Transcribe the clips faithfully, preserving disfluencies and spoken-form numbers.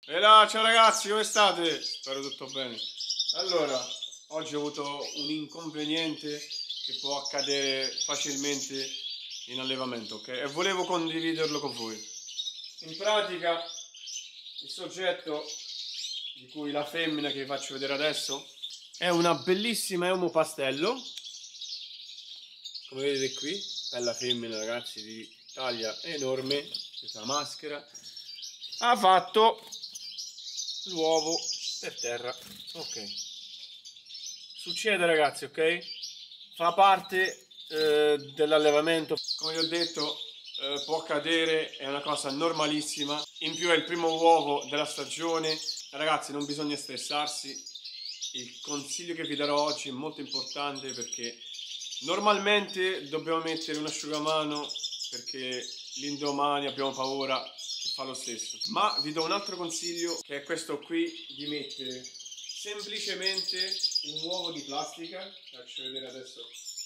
E là, ciao ragazzi, come state? Spero tutto bene. Allora, oggi ho avuto un inconveniente che può accadere facilmente in allevamento, ok? E volevo condividerlo con voi. In pratica, il soggetto di cui la femmina che vi faccio vedere adesso è una bellissima Emu Pastello, come vedete qui, bella femmina ragazzi, di taglia enorme, questa maschera, ha fatto l'uovo per terra. Ok, succede ragazzi, ok, fa parte eh, dell'allevamento, come vi ho detto, eh, può accadere, è una cosa normalissima. In più è il primo uovo della stagione, ragazzi, non bisogna stressarsi. Il consiglio che vi darò oggi è molto importante, perché normalmente dobbiamo mettere un asciugamano perché l'indomani abbiamo paura che fa lo stesso, ma vi do un altro consiglio, che è questo qui, di mettere semplicemente un uovo di plastica. Faccio vedere adesso,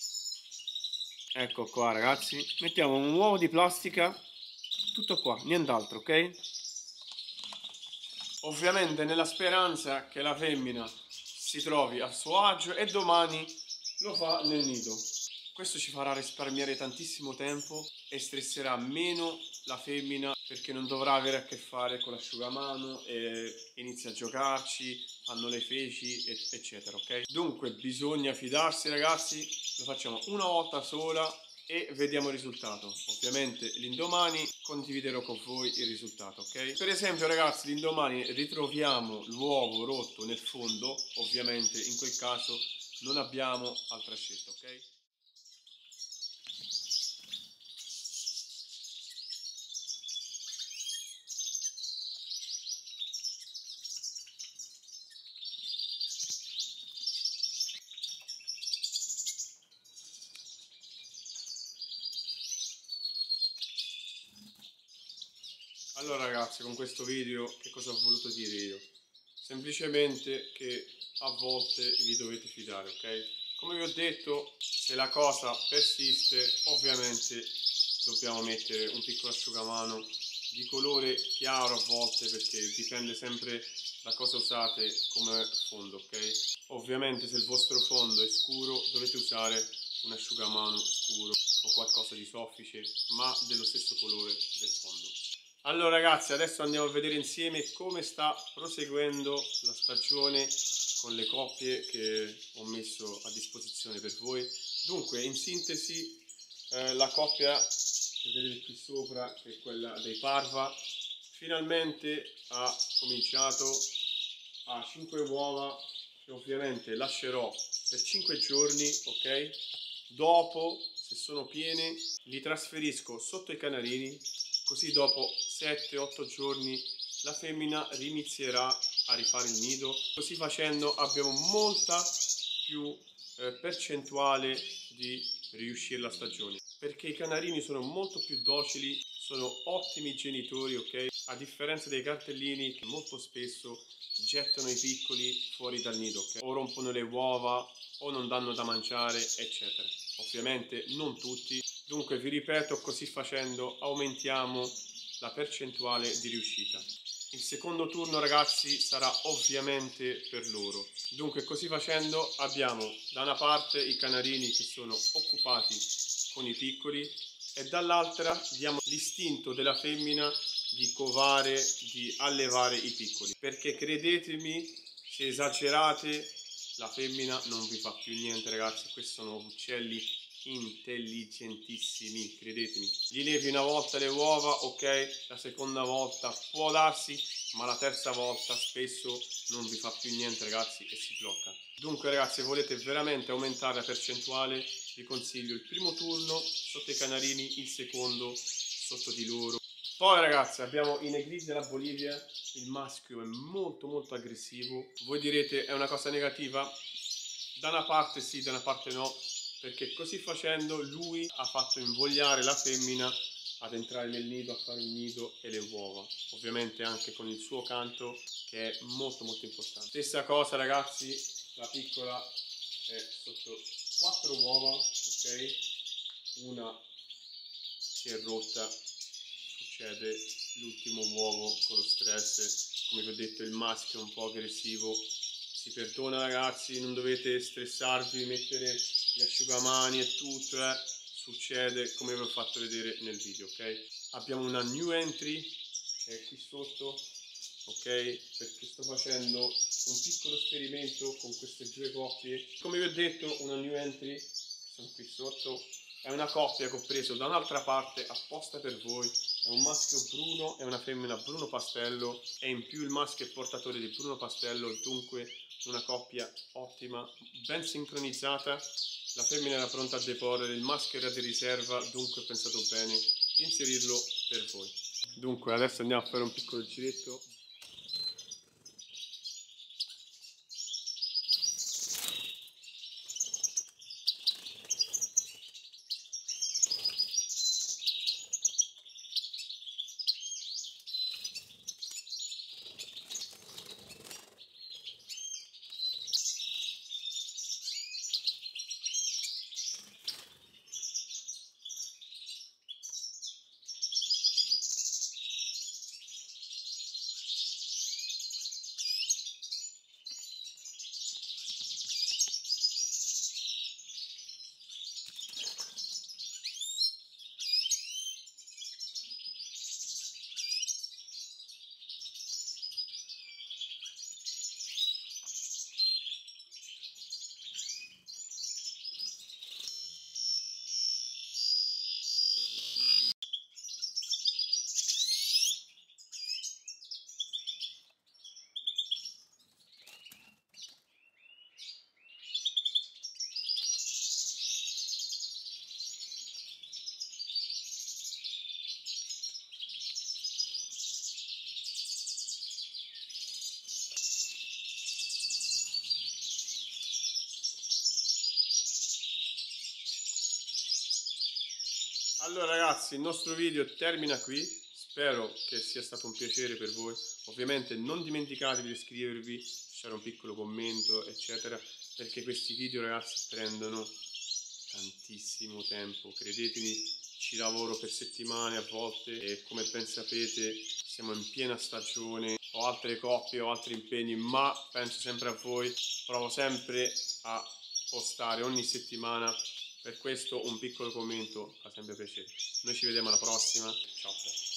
ecco qua ragazzi, mettiamo un uovo di plastica, tutto qua, nient'altro, ok? Ovviamente nella speranza che la femmina si trovi a suo agio e domani lo fa nel nido. Questo ci farà risparmiare tantissimo tempo e stresserà meno la femmina, perché non dovrà avere a che fare con l'asciugamano e inizia a giocarci, fanno le feci eccetera, ok? Dunque bisogna fidarsi ragazzi, lo facciamo una volta sola e vediamo il risultato. Ovviamente l'indomani condividerò con voi il risultato, ok? Per esempio ragazzi, l'indomani ritroviamo l'uovo rotto nel fondo, ovviamente in quel caso non abbiamo altra scelta, ok? Allora ragazzi, con questo video che cosa ho voluto dire io? Semplicemente che a volte vi dovete fidare, ok? Come vi ho detto, se la cosa persiste, ovviamente dobbiamo mettere un piccolo asciugamano di colore chiaro a volte, perché dipende sempre da cosa usate come fondo, ok? Ovviamente se il vostro fondo è scuro dovete usare un asciugamano scuro o qualcosa di soffice, ma dello stesso colore del fondo. Allora ragazzi, adesso andiamo a vedere insieme come sta proseguendo la stagione con le coppie che ho messo a disposizione per voi. Dunque, in sintesi, eh, la coppia che vedete qui sopra, che è quella dei Parva, finalmente ha cominciato a cinque uova, che ovviamente lascerò per cinque giorni, ok? Dopo, se sono piene, li trasferisco sotto i canarini, così dopo sette otto giorni la femmina rinizierà a rifare il nido. Così facendo abbiamo molta più eh, percentuale di riuscire la stagione, perché i canarini sono molto più docili, sono ottimi genitori, ok? A differenza dei cartellini che molto spesso gettano i piccoli fuori dal nido, ok? O rompono le uova o non danno da mangiare, eccetera. Ovviamente non tutti. Dunque vi ripeto, così facendo aumentiamo la percentuale di riuscita. Il secondo turno ragazzi sarà ovviamente per loro. Dunque così facendo abbiamo da una parte i canarini che sono occupati con i piccoli e dall'altra diamo l'istinto della femmina di covare, di allevare i piccoli, perché credetemi, se esagerate la femmina non vi fa più niente ragazzi. Questi sono uccelli intelligentissimi, credetemi. Gli levi una volta le uova, ok, la seconda volta può darsi, ma la terza volta spesso non vi fa più niente ragazzi e si blocca. Dunque ragazzi, se volete veramente aumentare la percentuale, vi consiglio il primo turno sotto i canarini, il secondo sotto di loro. Poi ragazzi abbiamo i negri della Bolivia, il maschio è molto molto aggressivo. Voi direte è una cosa negativa? Da una parte sì, da una parte no, perché così facendo lui ha fatto invogliare la femmina ad entrare nel nido, a fare il nido e le uova, ovviamente anche con il suo canto che è molto molto importante. Stessa cosa ragazzi, la piccola è sotto quattro uova, ok? Una si è rotta, succede l'ultimo uovo con lo stress, come vi ho detto il maschio è un po' aggressivo, si perdona ragazzi, non dovete stressarvi, mettere gli asciugamani e tutto, eh. Succede come vi ho fatto vedere nel video, ok? Abbiamo una new entry che è qui sotto, ok? Perché sto facendo un piccolo esperimento con queste due coppie. Come vi ho detto, una new entry, che sono qui sotto, è una coppia che ho preso da un'altra parte apposta per voi. È un maschio bruno e una femmina bruno pastello, e in più il maschio è portatore di bruno pastello, dunque una coppia ottima, ben sincronizzata. La femmina era pronta a deporre, il maschio era di riserva, dunque ho pensato bene di inserirlo per voi. Dunque adesso andiamo a fare un piccolo giretto. Allora ragazzi, il nostro video termina qui, spero che sia stato un piacere per voi. Ovviamente non dimenticatevi di iscrivervi, lasciare un piccolo commento eccetera, perché questi video ragazzi prendono tantissimo tempo, credetemi, ci lavoro per settimane a volte e come ben sapete siamo in piena stagione, ho altre coppie, ho altri impegni, ma penso sempre a voi, provo sempre a postare ogni settimana. Per questo un piccolo commento fa sempre piacere. Noi ci vediamo alla prossima. Ciao.